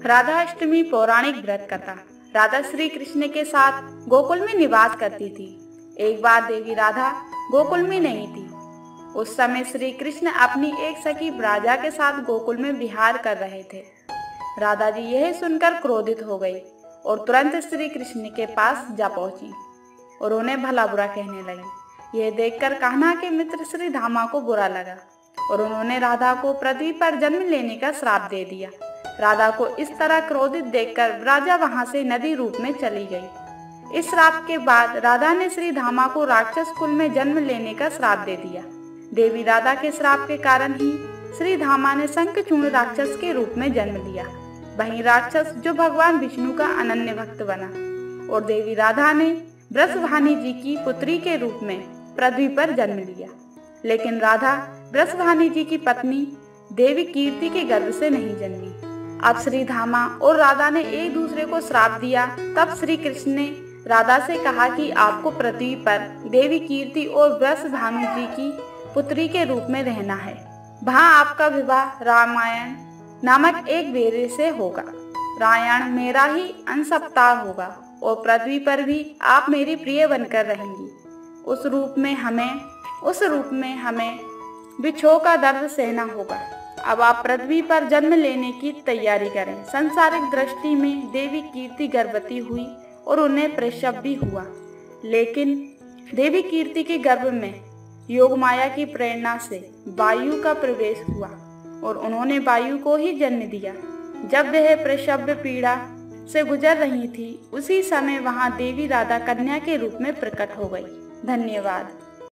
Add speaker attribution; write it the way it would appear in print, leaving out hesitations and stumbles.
Speaker 1: राधा अष्टमी पौराणिक व्रत कथा। राधा श्री कृष्ण के साथ गोकुल में निवास करती थी। एक बार देवी राधा गोकुल में नहीं थी। उस समय श्री कृष्ण अपनी एक सखी ब्राजा के साथ गोकुल में विहार कर रहे थे। राधा जी यह सुनकर क्रोधित हो गई और तुरंत श्री कृष्ण के पास जा पहुंची और उन्हें भला बुरा कहने लगी। यह देखकर कान्हा के मित्र श्री धामा को बुरा लगा और उन्होंने राधा को पृथ्वी पर जन्म लेने का श्राप दे दिया। राधा को इस तरह क्रोधित देखकर ब्राजा वहां से नदी रूप में चली गई। इस श्राप के बाद राधा ने श्री धामा को राक्षस कुल में जन्म लेने का श्राप दे दिया। देवी राधा के श्राप के कारण ही श्री धामा ने शंखचूर्ण राक्षस के रूप में जन्म लिया। वहीं राक्षस जो भगवान विष्णु का अनन्य भक्त बना और देवी राधा ने वृषभानु जी की पुत्री के रूप में पृथ्वी पर जन्म लिया। लेकिन राधा वृषभानु जी की पत्नी देवी कीर्ति के गर्भ से नहीं जन्मी। अब श्री धामा और राधा ने एक दूसरे को श्राप दिया। तब श्री कृष्ण ने राधा से कहा कि आपको पृथ्वी पर देवी कीर्ति और वृषभानु जी की पुत्री के रूप में रहना है। वहाँ आपका विवाह रामायण नामक एक बेरे से होगा। रामायण मेरा ही अंश अवतार होगा और पृथ्वी पर भी आप मेरी प्रिय बनकर रहेंगी। उस रूप में हमें विछोह का दर्द सहना होगा। अब आप पृथ्वी पर जन्म लेने की तैयारी करें। सांसारिक दृष्टि में देवी कीर्ति गर्भवती हुई और उन्हें प्रसव भी हुआ। लेकिन देवी कीर्ति के गर्भ में योग माया की प्रेरणा से वायु का प्रवेश हुआ और उन्होंने वायु को ही जन्म दिया। जब वह प्रसव पीड़ा से गुजर रही थी, उसी समय वहां देवी राधा कन्या के रूप में प्रकट हो गई। धन्यवाद।